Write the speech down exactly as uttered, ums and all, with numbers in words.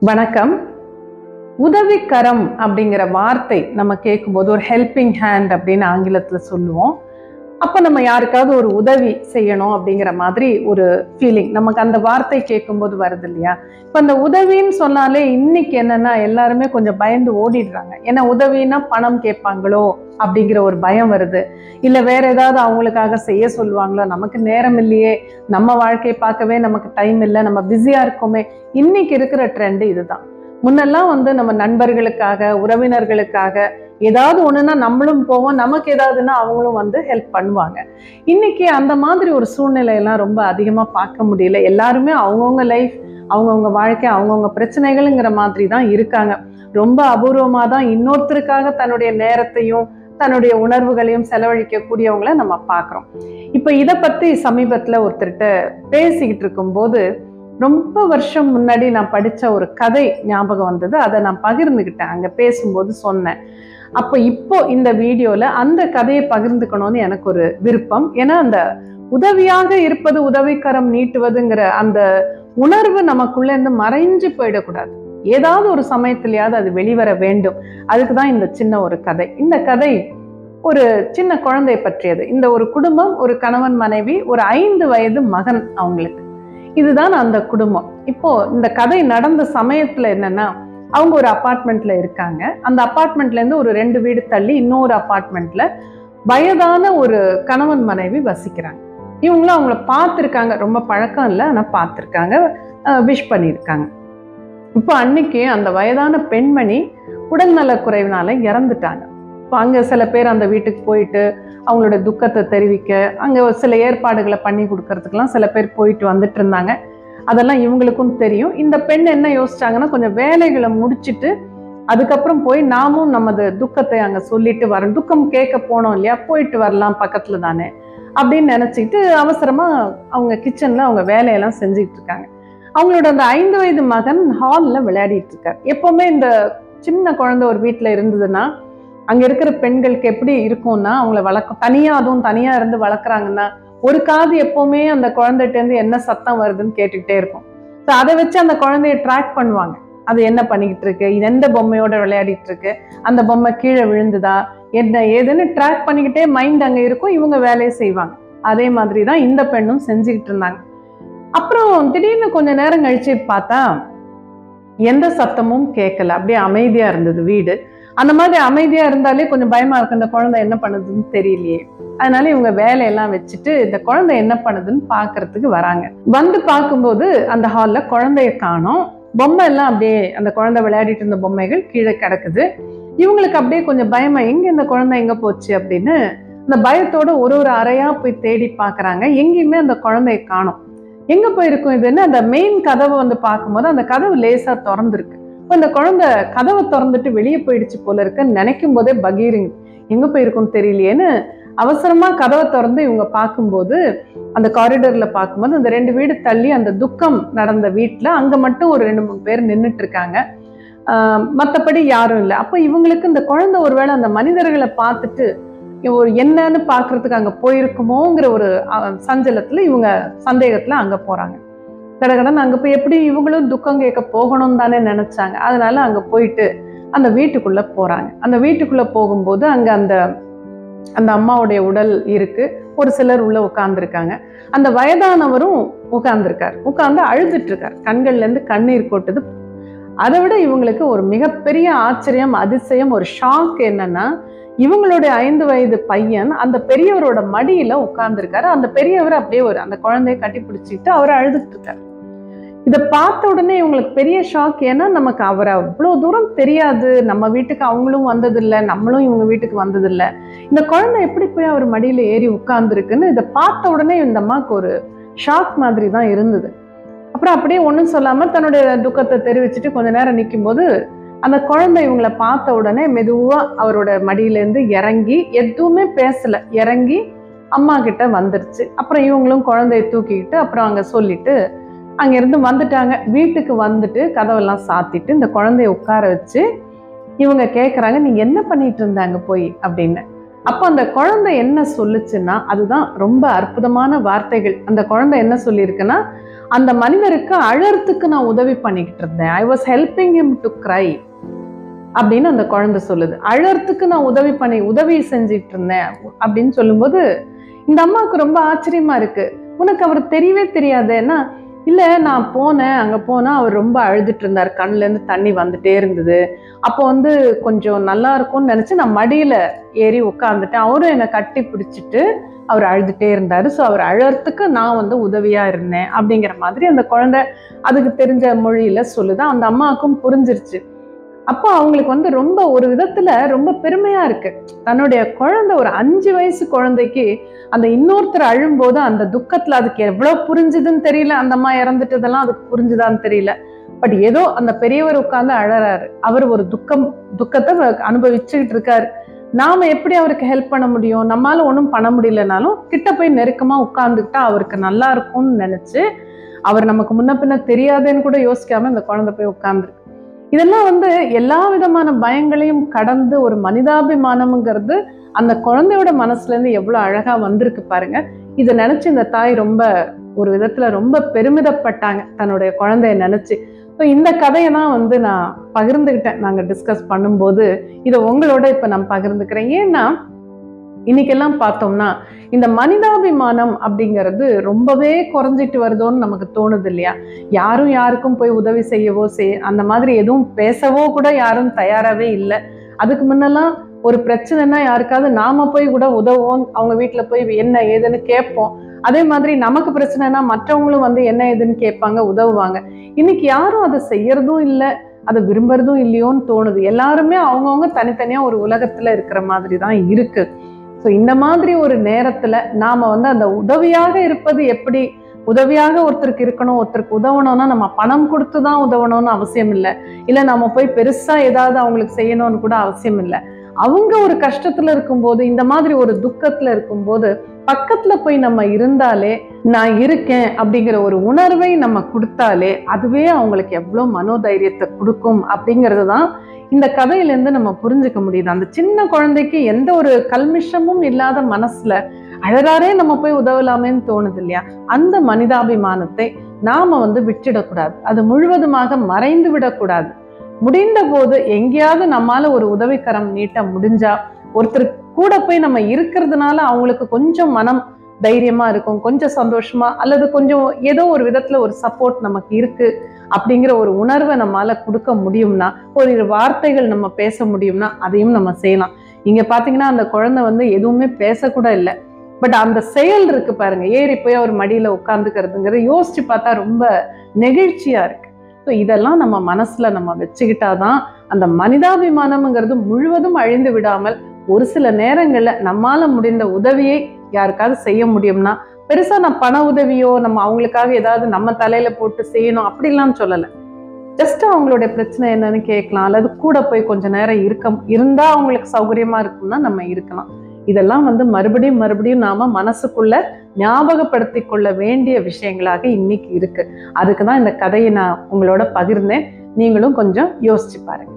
வணக்கம். உதவிக்கரம் அப்படிங்கிற வார்த்தை நம்ம கேட்கும்போது ஒரு ஹெல்பிங் ஹேண்ட் அப்படின்னு ஆங்கிலத்துல சொல்லுவோம். அப்ப நம்ம யாருக்காவது ஒரு உதவி செய்யணும் அப்படிங்கிற மாதிரி ஒரு ஃபீலிங் நமக்கு அந்த வார்த்தை கேட்கும்போது வருது இல்லையா? இப்ப அந்த உதவின்னு சொன்னாலே இன்னைக்கு என்னன்னா எல்லாருமே கொஞ்சம் பயந்து ஓடிடுறாங்க. ஏன்னா உதவினா பணம் கேட்பாங்களோ அப்படிங்கிற ஒரு பயம் வருது. இல்ல வேற ஏதாவது அவங்களுக்காக செய்ய சொல்லுவாங்களோ, நமக்கு நேரம் இல்லையே, நம்ம வாழ்க்கையை பார்க்கவே நமக்கு டைம் இல்லை, நம்ம பிஸியா இருக்கோமே. இன்னைக்கு இருக்கிற ட்ரெண்ட் இதுதான். முன்னெல்லாம் வந்து நம்ம நண்பர்களுக்காக, உறவினர்களுக்காக ஏதாவது ஒண்ணுன்னா நம்மளும் போவோம், நமக்கு ஏதாவதுன்னா அவங்களும் வந்து ஹெல்ப் பண்ணுவாங்க. இன்னைக்கு அந்த மாதிரி ஒரு சூழ்நிலையெல்லாம் ரொம்ப அதிகமா பார்க்க முடியல. எல்லாருமே அவங்கவுங்க லைஃப், அவங்கவுங்க வாழ்க்கை, அவங்கவுங்க பிரச்சனைகள்ங்கிற மாதிரி தான் இருக்காங்க. ரொம்ப அபூர்வமா தான் இன்னொருத்தருக்காக தன்னுடைய நேரத்தையும் தன்னுடைய உணர்வுகளையும் செலவழிக்க கூடியவங்களை நம்ம பார்க்குறோம். இப்ப இதை பத்தி சமீபத்துல ஒருத்தர்கிட்ட பேசிக்கிட்டு இருக்கும்போது ரொம்ப வருஷம் முன்னாடி நான் படிச்ச ஒரு கதை ஞாபகம் வந்தது. அதை நான் பகிர்ந்துக்கிட்டேன், அங்க பேசும்போது சொன்னேன். அப்போ இப்போ இந்த வீடியோல அந்த கதையை பகிர்ந்துக்கணும்னு எனக்கு ஒரு விருப்பம். ஏன்னா அந்த உதவியாக இருப்பது, உதவிக்கரம் நீட்டுவதுங்கிற அந்த உணர்வு நமக்குள்ள இருந்து மறைஞ்சு போயிடக்கூடாது. ஏதாவது ஒரு சமயத்திலேயாவது அது வெளிவர வேண்டும். அதுக்குதான் இந்த சின்ன ஒரு கதை. இந்த கதை ஒரு சின்ன குழந்தை பற்றியது. இந்த ஒரு குடும்பம், ஒரு கணவன் மனைவி, ஒரு ஐந்து வயது மகன் அவங்களுக்கு. இதுதான் அந்த குடும்பம். இப்போ இந்த கதை நடந்த சமயத்துல என்னன்னா, அவங்க ஒரு அபார்ட்மெண்ட்ல இருக்காங்க. அந்த அபார்ட்மெண்ட்ல இருந்து ஒரு ரெண்டு வீடு தள்ளி இன்னொரு அபார்ட்மெண்ட்ல வயதான ஒரு கணவன் மனைவி வசிக்கிறாங்க. இவங்களும் அவங்கள பார்த்துருக்காங்க, ரொம்ப பழக்கம் இல்லை, ஆனா பார்த்துருக்காங்க, விஷ் பண்ணியிருக்காங்க. இப்போ அன்னைக்கு அந்த வயதான பெண்மணி உடல்நல குறைவினால இறந்துட்டாங்க. இப்போ அங்க சில பேர் அந்த வீட்டுக்கு போயிட்டு அவங்களோட துக்கத்தை தெரிவிக்க, அங்க சில ஏற்பாடுகளை பண்ணி கொடுக்கறதுக்கெல்லாம் சில பேர் போயிட்டு வந்துட்டு இருந்தாங்க. அதெல்லாம் இவங்களுக்கும் தெரியும். இந்த பெண் என்ன யோசிச்சாங்கன்னா, கொஞ்சம் வேலைகளை முடிச்சுட்டு அதுக்கப்புறம் போய் நாமும் நமது துக்கத்தை அங்க சொல்லிட்டு வரணும், துக்கம் கேட்க போனோம் இல்லையா, போயிட்டு வரலாம் பக்கத்துல தானே அப்படின்னு நினைச்சிட்டு அவசரமா அவங்க கிச்சன்ல அவங்க வேலையெல்லாம் செஞ்சுக்கிட்டு இருக்காங்க. அவங்களோட அந்த ஐந்து வயது மகன் ஹால்ல விளையாடிட்டு இருக்காரு. எப்பவுமே இந்த சின்ன குழந்தை ஒரு வீட்டுல இருந்ததுன்னா அங்க இருக்கிற பெண்களுக்கு எப்படி இருக்கும்னா, அவங்கள வளர்க்க தனியா, அதுவும் தனியா இருந்து வளர்க்குறாங்கன்னா ஒரு காது எப்பவுமே அந்த குழந்தைகிட்ட இருந்து என்ன சத்தம் வருதுன்னு கேட்டுக்கிட்டே இருக்கும். ஸோ அதை வச்சு அந்த குழந்தைய ட்ராக் பண்ணுவாங்க. அது என்ன பண்ணிக்கிட்டு இருக்கு, எந்த பொம்மையோட விளையாடிட்டு இருக்கு, அந்த பொம்மை கீழே விழுந்துதா, என்ன ஏதுன்னு ட்ராக் பண்ணிக்கிட்டே மைண்ட் அங்க இருக்கும். இவங்க வேலையை செய்வாங்க. அதே மாதிரி தான் இந்த பெண்ணும் செஞ்சுக்கிட்டு இருந்தாங்க. அப்புறம் திடீர்னு கொஞ்ச நேரம் கழிச்சு பார்த்தா எந்த சத்தமும் கேட்கல. அப்படியே அமைதியா இருந்தது வீடு. அந்த மாதிரி அமைதியா இருந்தாலே கொஞ்சம் பயமா இருக்கு, இந்த குழந்தை என்ன பண்ணுதுன்னு தெரியலையே. அதனால இவங்க வேலையெல்லாம் வச்சுட்டு இந்த குழந்தை என்ன பண்ணுதுன்னு பாக்குறதுக்கு வராங்க. வந்து பார்க்கும்போது அந்த ஹால்ல குழந்தைய காணோம். பொம்மை எல்லாம் அப்படியே, அந்த குழந்தை விளையாடிட்டு இருந்த பொம்மைகள் கீழே கிடக்குது. இவங்களுக்கு அப்படியே கொஞ்சம் பயமா, எங்க இந்த குழந்தை எங்க போச்சு அப்படின்னு அந்த பயத்தோட ஒரு ஒரு அறையா போய் தேடி பாக்குறாங்க. எங்கேயுமே அந்த குழந்தைய காணோம். எங்க போயிருக்கும் இதுன்னு அந்த மெயின் கதவை வந்து பார்க்கும்போது அந்த கதவு லேசா திறந்துருக்கு. இப்போ இந்த குழந்தை கதவை திறந்துட்டு வெளியே போயிடுச்சு போல இருக்குன்னு நினைக்கும் போதே பகீருங்க, எங்க போயிருக்குன்னு தெரியலையேன்னு அவசரமா கதவை திறந்து இவங்க பார்க்கும்போது அந்த காரிடர்ல பார்க்கும்போது அந்த ரெண்டு வீடு தள்ளி அந்த துக்கம் நடந்த வீட்டுல அங்க மட்டும் ஒரு ரெண்டு மூணு பேர் நின்றுட்டு இருக்காங்க. ஆஹ் மற்றபடி யாரும் இல்லை. அப்போ இவங்களுக்கு இந்த குழந்தை ஒருவேளை அந்த மனிதர்களை பார்த்துட்டு ஒரு என்னன்னு பாக்குறதுக்கு அங்க போயிருக்குமோங்கிற ஒரு சஞ்சலத்துல இவங்க சந்தேகத்துல அங்க போறாங்க. கடகடன் அங்க போய் எப்படி இவங்களும் துக்கம் கேட்க போகணும்னு தானே நினைச்சாங்க. அதனால அங்க போயிட்டு அந்த வீட்டுக்குள்ள போறாங்க. அந்த வீட்டுக்குள்ள போகும்போது அங்க அந்த அந்த அம்மாவுடைய உடல் இருக்கு. ஒரு சிலர் உள்ள உட்கார்ந்துருக்காங்க. அந்த வயதானவரும் உட்கார்ந்துருக்காரு. உட்கார்ந்து அழுதுட்டு இருக்காரு. கண்கள்ல இருந்து கண்ணீர் கொட்டுது. அதை விட இவங்களுக்கு ஒரு மிகப்பெரிய ஆச்சரியம், அதிசயம், ஒரு ஷாக் என்னன்னா, இவங்களுடைய ஐந்து வயது பையன் அந்த பெரியவரோட மடியில உட்கார்ந்துருக்காரு. அந்த பெரியவர் அப்படியே ஒரு அந்த குழந்தைய கட்டி பிடிச்சிட்டு அவரை அழுதுட்டு இருக்காரு. இதை பார்த்த உடனே இவங்களுக்கு பெரிய ஷாக். ஏன்னா நமக்கு அவரை அவ்வளவு தூரம் தெரியாது, நம்ம வீட்டுக்கு அவங்களும் வந்ததில்லை, நம்மளும் இவங்க வீட்டுக்கு வந்ததில்லை. இந்த குழந்தை எப்படி போய் அவர் மடியில ஏறி உட்கார்ந்துருக்குன்னு இதை பார்த்த உடனே இந்த அம்மாவுக்கு ஒரு ஷாக் மாதிரி தான் இருந்தது. அப்புறம் அப்படியே ஒன்றும் சொல்லாம தன்னுடைய துக்கத்தை தெரிவிச்சுட்டு கொஞ்ச நேரம் நிற்கும் போது அந்த குழந்தை இவங்களை பார்த்த உடனே மெதுவா அவரோட மடியிலேருந்து இறங்கி, எதுவுமே பேசல, இறங்கி அம்மா கிட்ட வந்துருச்சு. அப்புறம் இவங்களும் குழந்தைய தூக்கிக்கிட்டு அப்புறம் அங்க சொல்லிட்டு அங்கிருந்து வந்துட்டாங்க. வீட்டுக்கு வந்துட்டு கதவெல்லாம் சாத்திட்டு இந்த குழந்தைய உட்கார வச்சு இவங்க கேட்குறாங்க, நீ என்ன பண்ணிட்டு இருந்தாங்க போய் அப்படின்னு. அப்போ அந்த குழந்தை என்ன சொல்லுச்சுன்னா, அதுதான் ரொம்ப அற்புதமான வார்த்தைகள். அந்த குழந்தை என்ன சொல்லியிருக்குன்னா, அந்த மனிதருக்கு அழறதுக்கு நான் உதவி பண்ணிக்கிட்டு இருந்தேன். I was helping him to cry அப்படின்னு அந்த குழந்தை சொல்லுது. அழறதுக்கு நான் உதவி பண்ணி உதவி செஞ்சுட்டு இருந்தேன் அப்படின்னு சொல்லும்போது இந்த அம்மாவுக்கு ரொம்ப ஆச்சரியமா இருக்கு. உனக்கு அவர் தெரியவே தெரியாதுன்னா, இல்ல நான் போனேன், அங்க போனா அவர் ரொம்ப அழுதுட்டு இருந்தார், கண்ணுல இருந்து தண்ணி வந்துட்டே இருந்தது. அப்போ வந்து கொஞ்சம் நல்லா இருக்கும்னு நினைச்சு நான் மடியில ஏறி உட்காந்துட்டேன். அவரும் என்னை கட்டி பிடிச்சிட்டு அவர் அழுதுட்டே இருந்தாரு. ஸோ அவர் அழறதுக்கு நான் வந்து உதவியா இருந்தேன் அப்படிங்கிற மாதிரி அந்த குழந்தை அதுக்கு தெரிஞ்ச மொழியில சொல்லுது. அந்த அம்மாவுக்கும் புரிஞ்சிருச்சு. அப்போ அவங்களுக்கு வந்து ரொம்ப ஒரு விதத்துல ரொம்ப பெருமையா இருக்கு. தன்னுடைய குழந்தை, ஒரு அஞ்சு வயசு குழந்தைக்கு அந்த இன்னொருத்தர் அழும்போது அந்த துக்கத்துல அதுக்கு எவ்வளவு புரிஞ்சுதுன்னு தெரியல. அந்த அம்மா இறந்துட்டதெல்லாம் அதுக்கு புரிஞ்சுதான்னு தெரியல. பட் ஏதோ அந்த பெரியவர் உட்கார்ந்து அழறாரு. அவர் ஒரு துக்கம் துக்கத்தை அனுபவிச்சுக்கிட்டு இருக்காரு. நாம எப்படி அவருக்கு ஹெல்ப் பண்ண முடியும்? நம்மளால ஒன்றும் பண்ண முடியலனாலும் கிட்ட போய் நெருக்கமா உட்கார்ந்துக்கிட்டா அவருக்கு நல்லா இருக்கும்னு நினைச்சு, அவர் நமக்கு முன்ன பின்ன தெரியாதுன்னு கூட யோசிக்காம இந்த குழந்தை போய் உட்கார்ந்துருக்கு. இதெல்லாம் வந்து எல்லா விதமான பயங்களையும் கடந்து ஒரு மனிதாபிமானம்ங்கிறது அந்த குழந்தையோட மனசுல இருந்து எவ்வளவு அழகா வந்திருக்கு பாருங்க. இதை நினைச்சு இந்த தாய் ரொம்ப ஒரு விதத்துல ரொம்ப பெருமிதப்பட்டாங்க தன்னுடைய குழந்தைய நினைச்சு. ஸோ இந்த கதையை தான் வந்து நான் பகிர்ந்துக்கிட்டேன். நாங்க டிஸ்கஸ் பண்ணும்போது இதை உங்களோட இப்ப நான் பகிர்ந்துக்கிறேன். ஏன்னா இன்னைக்கெல்லாம் பார்த்தோம்னா இந்த மனிதாபிமானம் அப்படிங்கிறது ரொம்பவே குறைஞ்சிட்டு வருதோன்னு நமக்கு தோணுது இல்லையா? யாரும் யாருக்கும் போய் உதவி செய்யவோ செய் அந்த மாதிரி எதுவும் பேசவோ கூட யாரும் தயாராகவே இல்லை. அதுக்கு முன்னெல்லாம் ஒரு பிரச்சனைனா யாருக்காவது நாம போய் கூட உதவுவோம், அவங்க வீட்டில் போய் என்ன ஏதுன்னு கேட்போம். அதே மாதிரி நமக்கு பிரச்சனைனா மற்றவங்களும் வந்து என்ன ஏதுன்னு கேட்பாங்க, உதவுவாங்க. இன்னைக்கு யாரும் அதை செய்யறதும் இல்லை, அதை விரும்புறதும் இல்லையோன்னு தோணுது. எல்லாருமே அவங்கவுங்க தனித்தனியா ஒரு உலகத்துல இருக்கிற மாதிரி தான் இருக்கு. ஸோ இந்த மாதிரி ஒரு நேரத்துல நாம வந்து அந்த உதவியாக இருப்பது எப்படி, உதவியாக ஒருத்தருக்கு இருக்கணும், ஒருத்தருக்கு உதவணும்னா நம்ம பணம் கொடுத்து தான் உதவணும்னு அவசியம் இல்லை. இல்லை நம்ம போய் பெருசா ஏதாவது அவங்களுக்கு செய்யணும்னு கூட அவசியம் இல்லை. அவங்க ஒரு கஷ்டத்துல இருக்கும்போது, இந்த மாதிரி ஒரு துக்கத்துல இருக்கும்போது பக்கத்துல போய் நம்ம இருந்தாலே, நான் இருக்கேன் அப்படிங்கிற ஒரு உணர்வை நம்ம கொடுத்தாலே அதுவே அவங்களுக்கு எவ்வளவு மனோதைரியத்தை கொடுக்கும் அப்படிங்கிறது தான் இந்த கதையிலேருந்து நம்ம புரிஞ்சுக்க முடியுது. அந்த சின்ன குழந்தைக்கு எந்த ஒரு கல்மிஷமும் இல்லாத மனசுல அழகாரே நம்ம போய் உதவலாமேன்னு தோணுது இல்லையா? அந்த மனிதாபிமானத்தை நாம வந்து விட்டுடக்கூடாது. அது முழுவதுமாக மறைந்து விடக்கூடாது. முடிந்த போது எங்கேயாவது நம்மால ஒரு உதவிக்கரம் நீட்ட முடிஞ்சா, ஒருத்தர் கூட போய் நம்ம இருக்கிறதுனால அவங்களுக்கு கொஞ்சம் மனம் தைரியமா இருக்கும், கொஞ்சம் சந்தோஷமா, அல்லது கொஞ்சம் ஏதோ ஒரு விதத்துல ஒரு சப்போர்ட் நமக்கு இருக்கு அப்படிங்கிற ஒரு உணர்வை நம்மளால கொடுக்க முடியும்னா, ஒரு வார்த்தைகள் நம்ம பேச முடியும்னா அதையும் நம்ம செய்யலாம். இங்க பாத்தீங்கன்னா அந்த குழந்தை வந்து எதுவுமே பேசக்கூட இல்லை. பட் அந்த செயல் இருக்கு பாருங்க, ஏறி போய் அவர் மடியில உட்கார்ந்துக்கிறதுங்கிறத யோசிச்சு பார்த்தா ரொம்ப நெகிழ்ச்சியா இருக்கு. ஸோ இதெல்லாம் நம்ம மனசுல நம்ம வச்சுக்கிட்டாதான் அந்த மனிதாபிமானம்ங்கிறது முழுவதும் அழிந்து விடாமல் ஒரு சில நேரங்கள்ல நம்மால முடிந்த உதவியை யாருக்காவது செய்ய முடியும்னா, பெருசா நான் பண உதவியோ நம்ம அவங்களுக்காக ஏதாவது நம்ம தலையில போட்டு செய்யணும் அப்படிலாம் சொல்லலை. ஜஸ்ட் அவங்களுடைய பிரச்சனை என்னன்னு கேட்கலாம், அல்லது கூட போய் கொஞ்ச நேரம் இருக்க இருந்தா அவங்களுக்கு சௌகரியமா இருக்கும்னா நம்ம இருக்கலாம். இதெல்லாம் வந்து மறுபடியும் மறுபடியும் நாம மனசுக்குள்ள ஞாபகப்படுத்தி கொள்ள வேண்டிய விஷயங்களாக இன்னைக்கு இருக்கு. அதுக்குதான் இந்த கதையை நான் உங்களோட பகிர்ந்தேன். நீங்களும் கொஞ்சம் யோசிச்சு பாருங்க.